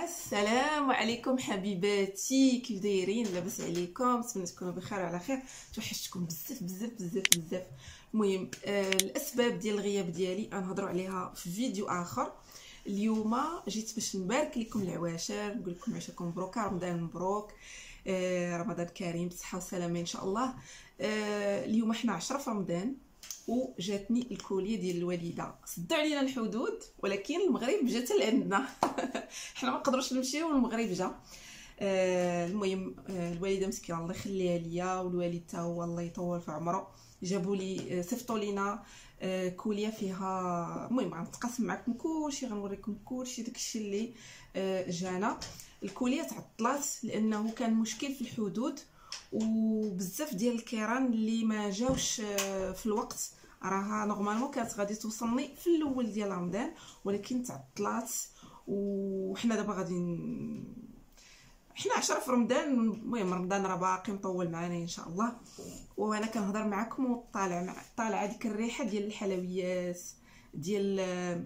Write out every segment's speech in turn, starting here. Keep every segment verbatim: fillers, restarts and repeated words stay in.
السلام عليكم حبيباتي، كيف دايرين؟ لاباس عليكم؟ نتمنى تكونوا بخير وعلى خير. توحشتكم بزاف بزاف بزاف بزاف. المهم آه الاسباب ديال الغياب ديالي غنهضروا عليها في فيديو اخر. اليوم جيت باش نبارك لكم العواشر، نقول لكم عشاكم مبروكه، رمضان مبروك، آه رمضان كريم بصحه وسلامه ان شاء الله. آه اليوم حنا عشرة في رمضان وجاتني الكوليه ديال الوالده. سدوا علينا الحدود ولكن المغرب جا حتى لعندنا حنا ما نقدروش نمشيو والمغرب جا. آه المهم آه الوالده مسكينه الله يخليها ليا، والوالد تا هو الله يطول في عمره. جابوا لي آه صيفطوا لينا آه كوليه فيها، المهم غنتقاسم معكم كلشي، غنوريكم كلشي داكشي اللي آه جانا. الكوليه تعطلات لانه كان مشكل في الحدود، وبزاف ديال الكيران اللي ما جاوش في الوقت. راها نورمالمون كانت غادي توصلني في الاول ديال رمضان ولكن تعطلات، وحنا دابا غادي ن... حنا عشرة في رمضان. المهم رمضان راه باقي مطول معنا ان شاء الله، وانا كنهضر معكم وطالع مع طالعه ديك الريحه ديال الحلويات، ديال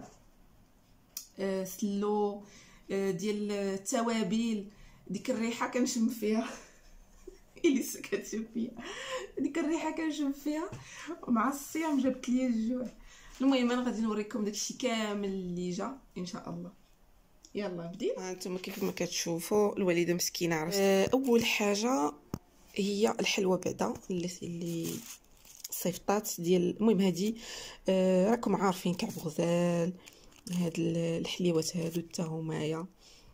آه سلو، آه ديال التوابل. ديك الريحه كنشم فيها اللي سكتت فيا، ديك الريحه كنشم فيها، ومع الصيام جابت لي الجوع. المهم انا غادي نوريكم داكشي كامل اللي جا ان شاء الله. يلا بدينا. هانتوما كيف ما كتشوفوا الوالده مسكينه عرفت. أه اول حاجه هي الحلوه بعدا اللي اللي صيفطات ديال، المهم هذه أه راكم عارفين كعب غزال، هاد الحليوات هادو حتى همايا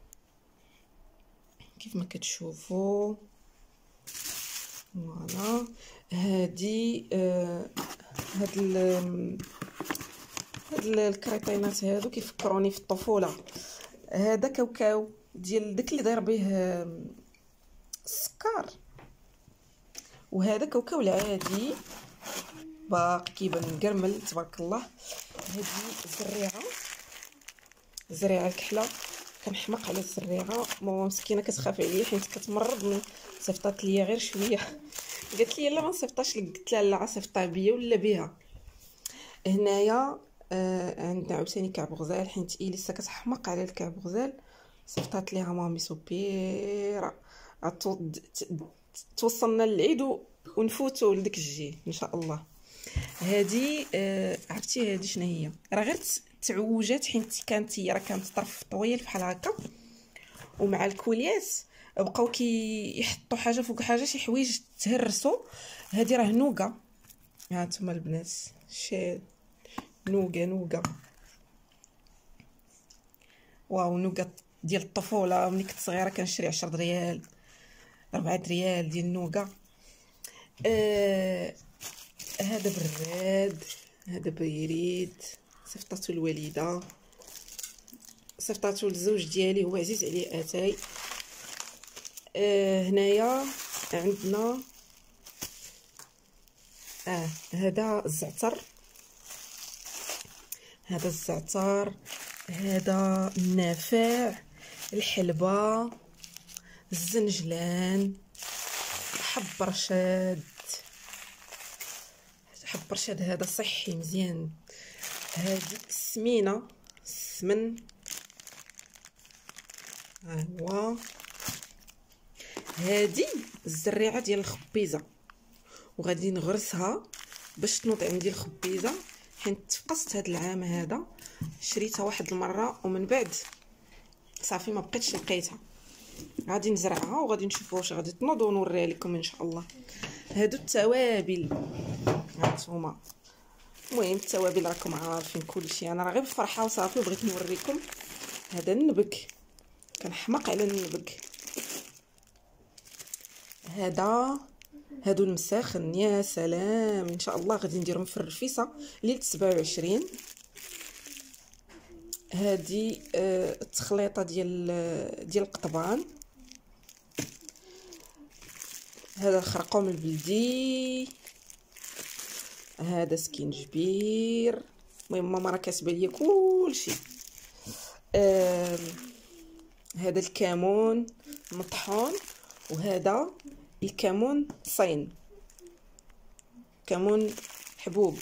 كيف ما كتشوفوا. فوالا هادي آه هاد ال هاد الكريطينات هادو كيفكروني في الطفوله. هذا كاوكاو ديال داك اللي داير به السكر، وهذا كاوكاو العادي باقي كيبان مقرمل تبارك الله. هادي الزريعه، الزريعه الكحله، كنحماق على الزريعه. ماما مسكينه كتخاف عليا حيت كتمرضني، صيفطات ليا غير شويه، قالت لي لا ما نصيفطاش لك، قلت لها لا صيفطها بيا ولا بها. هنايا آه عندنا عاوتاني كعب غزال، حيت اليسا كتحماق على الكعب غزال، صيفطات ليها مامي سوبيره. توصلنا للعيد ونفوتوا لديك الجي ان شاء الله. هذه آه عرفتي هذه شنو هي؟ راه غير تعوجات، حيت كانت هي راه كانت طرف طويل بحال هكا، ومع الكوليات بقاو كيحطوا حاجه فوق حاجه، شي حوايج تهرسوا. هذه راه نوغا، ها انتم البنات شي نوغا نوغا، واو نوغا ديال الطفوله. ملي كنت صغيره كنشري عشرة ريال أربعة ريال ديال النوغا. آه هذا براد، هذا بيريد، صيفطاتو الوالده، صيفطاتو للزوج ديالي هو عزيز عليه اتاي. آه هنايا عندنا اه هذا الزعتر، هذا الزعتر، هذا النافع، الحلبه، الزنجلان، حب رشاد، حب رشاد هذا صحي مزيان. هذه السمينه، السمن، ها هو. هذه الزريعه ديال الخبيزه، وغادي نغرسها باش تنوض عندي الخبيزه، حيت تفقست هذا العام هذا، شريتها واحد المره ومن بعد صافي ما بقيتش لقيتها. غادي نزرعها وغادي نشوفوا واش غادي تنوض ونوريها لكم ان شاء الله. هادو التوابل هانتوما، المهم التوابل راكم عارفين كلشي، انا راه غير بفرحه وصافي بغيت نوريكم. هذا النبك، كنحماق على النبك. هذا هادو المساخن، يا سلام ان شاء الله غادي نديرهم في الرفيسه ليله سبعة وعشرين. هذه آه التخليطه ديال ديال القطبان. هذا الخرقوم البلدي، هذا سكينجبير. المهم ماما راه كاتبه ليا كلشي. آه هذا الكمون مطحون، وهذا الكمون صين، كمون حبوب.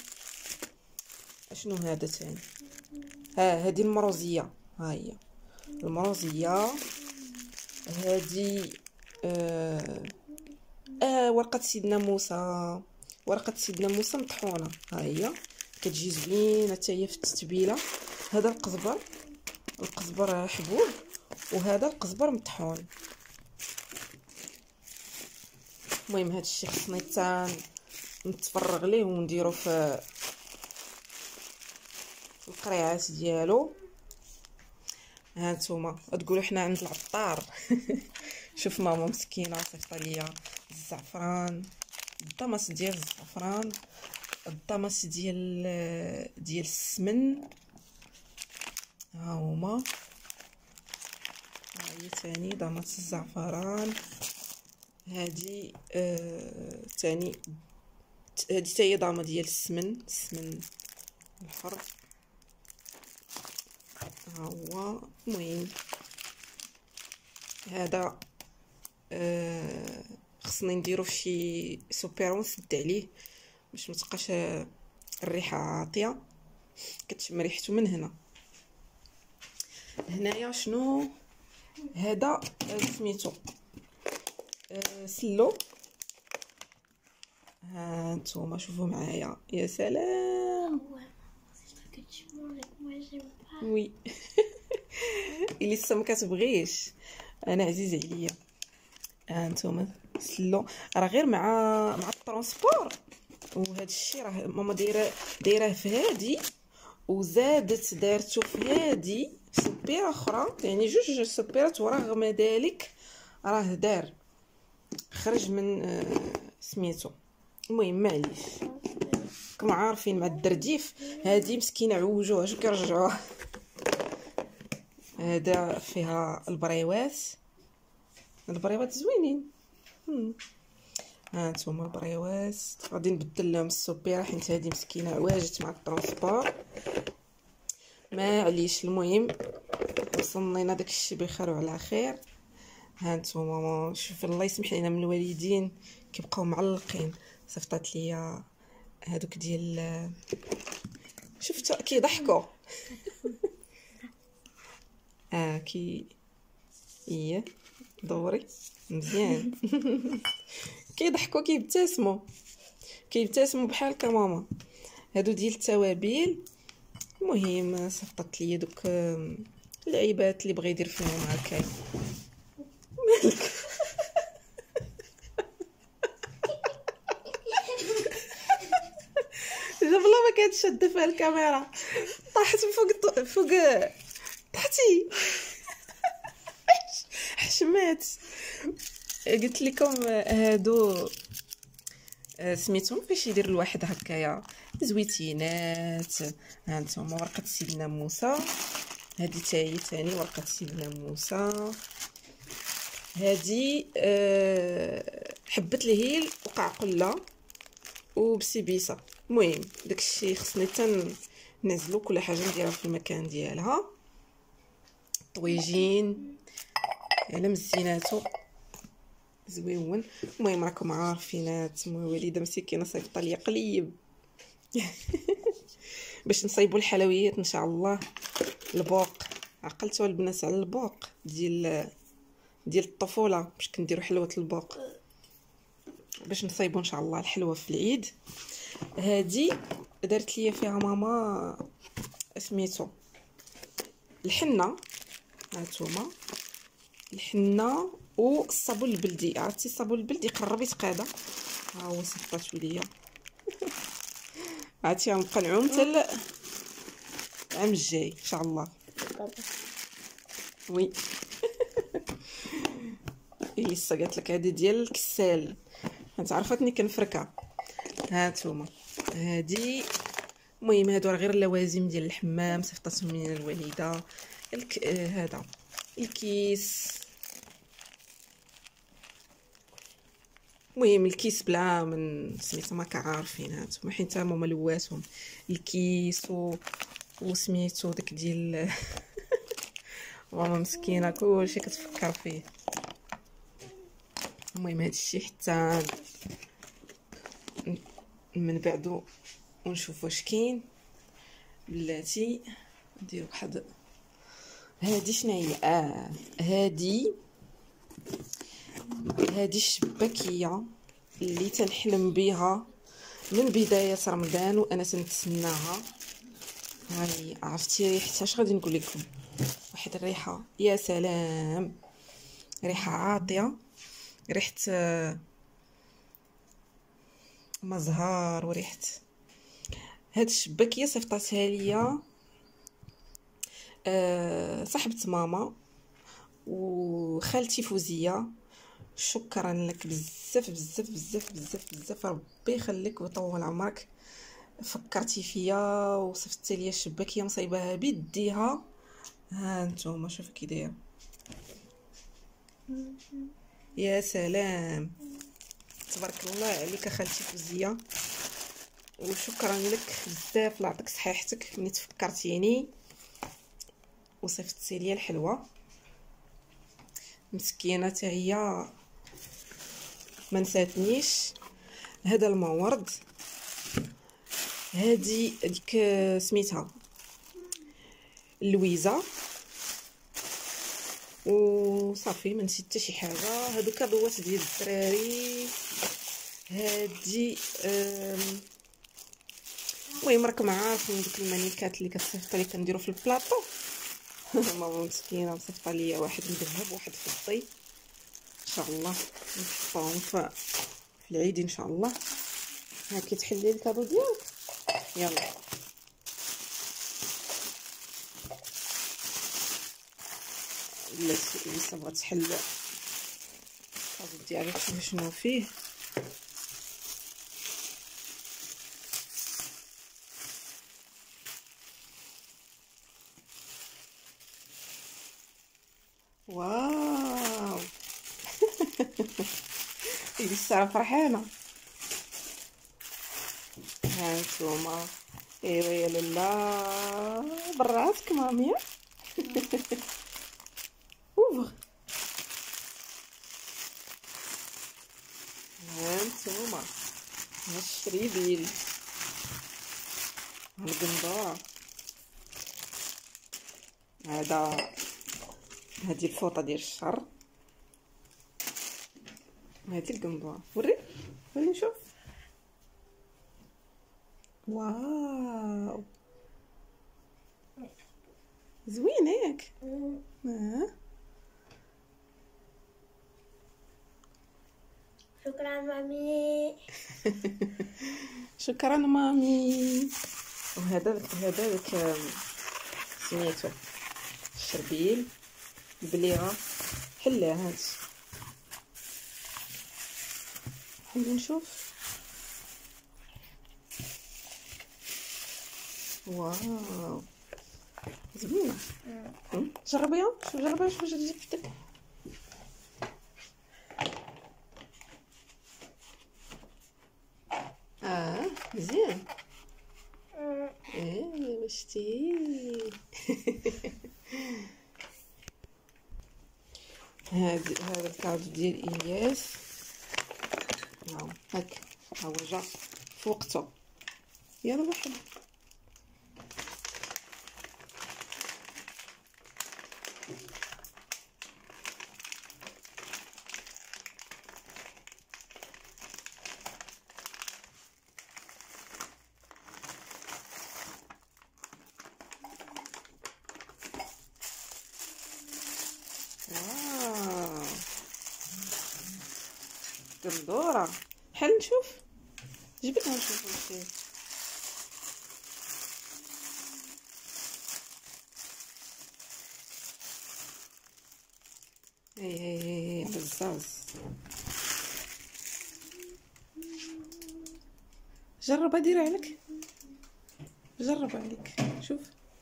اشنو هذا ثاني؟ ها هذه المروزيه، ها هي المروزيه. هذه آه آه ورقه سيدنا موسى، ورقه سيدنا موسى مطحونه، ها هي كتجي زوينه حتى هي في التتبيله. هذا القزبر، القزبر حبوب، وهذا القزبر مطحون. المهم هذا الشيء خصني حتى نتفرغ ليه ونديرو في القريعات ديالو. ها نتوما تقولوا حنا عند العطار. شوف ماما مسكينه صيفطه ليا الزعفران، الضمس ديال الزعفران، الضمس ديال ديال السمن، ها هما. ها هي ثاني ضمس الزعفران. هذه آه ثاني هذه حتى هي ضامه ديال السمن، السمن الحر، ها هو. المهم هذا آه خصني نديرو فشي سوبيرون نسد عليه باش متبقاش الريحه عاطيه، كتشم ريحته من هنا. هنايا شنو هذا؟ سميتو آه سلو. ها نتوما شوفوا معايا، يا سلام. وي اللي لسه ما كتبغيش، انا عزيز عليا. ها نتوما سلو راه غير مع مع الترونسبور، وهذا الشيء راه ماما دايره دايره في هادي، وزادت دارتو في هادي سبيره اخرى، يعني جوج سبيرات، ورغم ذلك راه دار خرج من آه سميتو. المهم معليش، كما عارفين مع الدرديف هادي مسكينه عوجوها شو كيرجعوها. هذا فيها البريوات، البريوات زوينين. ها انتم البريوات غادي نبدل لهم السوبيره حيت هذه مسكينه عواجت مع الترونسبور، ما عليش. المهم وصلنا داكشي بخير وعلى خير. ها انتم شوف الله يسمح لينا من الوالدين كيبقاو معلقين. صيفطات ليا هادوك ديال شفتوا كيضحكوا. اه كي هي دوري مزيان. كيضحكوا كيبتسموا كيبتسموا بحال كماما. هادو ديال التوابل. المهم صيفطات ليا دوك اللعيبات اللي بغى يدير فيهم هكايا. مالك؟ جاب الله ما كانت شاده فيها الكاميرا، طاحت من فوق فوق طحتي. حشمات. قلت لكم هادو سميتهم فاش يدير الواحد هكايا زويتينات. ها انتم ورقه سيدنا موسى، هذه حتى هي ثاني ورقه سيدنا موسى. هذه أه حبه الهيل وقعقله وبسيبيسه. المهم داكشي خصني حتى نعزلو كل حاجه نديرها في المكان ديالها. طويجين على مزيناتو زويون. المهم راكم عارفين تما والده مسكينه صيفطه ليا قليب. باش نصايبوا الحلويات ان شاء الله. البوق عقلتوا البنات على البوق ديال ديال الطفوله، باش كنديروا حلوه البوق باش نصايبوا ان شاء الله الحلوه في العيد. هذه دارت ليا فيها ماما سميتو الحنه. هانتوما الحنه والصابون البلدي. عرفتي الصابون البلدي قرب يتقادا، ها هو صيفطاتو ليا. عرفتي غنبقى نعوم حتى العام الجاي ان شاء الله. وي اللي لسه قالت لك هذه ديال الكسال، انت عرفتني كنفركها. ها نتوما هذه. المهم هادو غير اللوازم ديال الحمام صيفطاتهم من الوالده. الك... آه هذا الكيس. المهم الكيس بلا من سميتو ما كعارفين هانتوما حيت ماما لواتهم الكيس و... وسميتو داك ديال ماما مسكينه كلشي كتفكر فيه. المهم هادشي حتى من بعدو ونشوف واش كاين. بلاتي ندير واحد هادي شناهي؟ اه هادي هادي الشباكيه اللي تنحلم بها من بدايه رمضان وانا تنتسناها. هاي عرفتي ريحتها؟ اش غادي نقول لكم؟ واحد الريحه يا سلام، ريحه عاطيه، ريحه مزهار وريحه. هاد الشباكيه صيفطاتها ليا أه صاحبه ماما وخالتي فوزيه. شكرا لك بزاف بزاف بزاف بزاف بزاف، ربي يخليك ويطول عمرك. فكرتي فيا وصفتي لي الشباكيه مصايباها بيديها. ها نتوما شوفوا كي دايره، يا سلام تبارك الله عليك خالتي فوزيه. وشكرا لك بزاف، الله يعطيك صحيحتك ملي تفكرتيني وصفتي لي الحلوه. مسكينه حتى هي ما نساتنيش. هذا المورد، هذه ديك سميتها لويزا، وصافي ما نسيت حتى شي حاجه. هادو كادوات ديال الدراري. هادي المهم راكم عارفين دوك المانيكات اللي كتصيفط لي كنديرو في البلاطو. ماما مسكينه مصيفطه ليا واحد من ذهب واحد فضي، ان شاء الله نحطهم في العيد ان شاء الله. ها كتحلي الكادو ديالك، يلا بلاتي لسه بغات تحل الكادو ديالك. شوفي شنو فيه. واو لسه فرحانه. ها نتوما، ايوا يا لالا براسك مامي. اوفر. ها نتوما، ها الشريبيل، ها القندوره، هذا هذه الفوطه ديال الشهر، هذه القندوره. وري وري نشوف. واو زوين ياك. اه شكرا مامي. شكرا مامي. وهذا هذا داك سميتو الشربيل البليغه. حلاه هاد، حلي نشوف. واو زوينه. جربيها، شوف جربيها شوف واش تجي في يدك. اه مزيان. ايه وشتي. هذا هذا الكادو ديال الياس. نعم هاك ها هو جا في وقته. يلا واحد. واو قندوره. حل نشوف، جبدها نشوف واش فيه. هي هي هي بزاز. جربها ديرها عليك، جربها عليك شوف.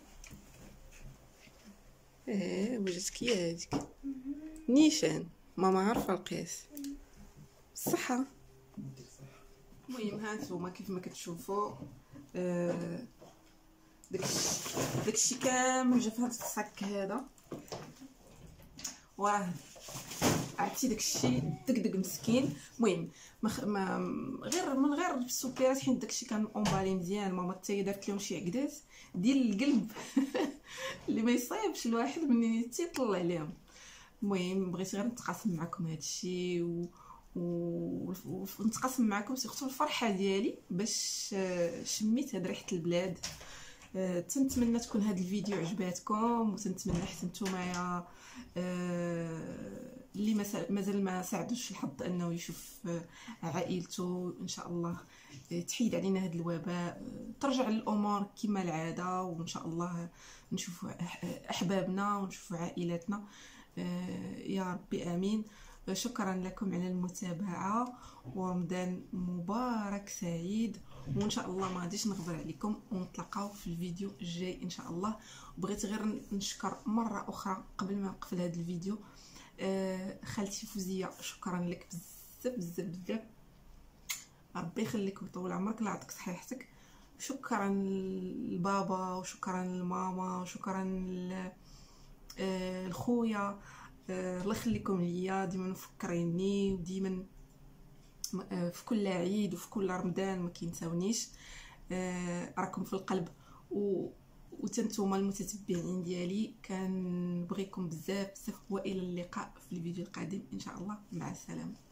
ايه وجدتك يا هذيك نيشان، ماما عارفه القياس. الصحه. المهم ها نتوما كيف ما كتشوفوا آه داكشي داكشي كامل جا في هذا الصاك هذا. وراه عرفتي داكشي دقدق مسكين. المهم مخ... ما غير من غير السكريات حيت داكشي كان اونبالي مزيان. ماما حتى هي دارت لهم شي عقدات ديال القلب اللي ما يصايبش الواحد منين تيطلع عليهم. المهم بغيت غير نتقاسم معكم هادشي و ونتقاسم معكم سيرتو الفرحه ديالي باش شميت هاد ريحه البلاد. أه تنتمنى تكون هاد الفيديو عجباتكم، وتنتمنى حتى نتوما أه اللي مازال ما ساعدوش الحظ انه يشوف عائلته ان شاء الله تحيد علينا هاد الوباء، ترجع الامور كما العاده، وان شاء الله نشوفوا احبابنا ونشوفوا عائلاتنا أه يا ربي امين. شكرا لكم على المتابعه، ورمضان مبارك سعيد، وان شاء الله ما غاديش نغبر عليكم، ونتلاقاو في الفيديو الجاي ان شاء الله. بغيت غير نشكر مره اخرى قبل ما نقفل هذا الفيديو آه خالتي فوزيه، شكرا لك بزاف بزاف بزاف، ربي يخليك ويطول عمرك، الله يعطيك صحيحتك. شكرا لبابا وشكرا لماما وشكرا لخويا، آه الله يخليكم ليا، ديما مفكريني وديما في كل عيد وفي كل رمضان ما كينساونيش. آه راكم في القلب و وتنتوما المتتبعين ديالي، كنبغيكم بزاف بزاف. والى اللقاء في الفيديو القادم ان شاء الله، مع السلامه.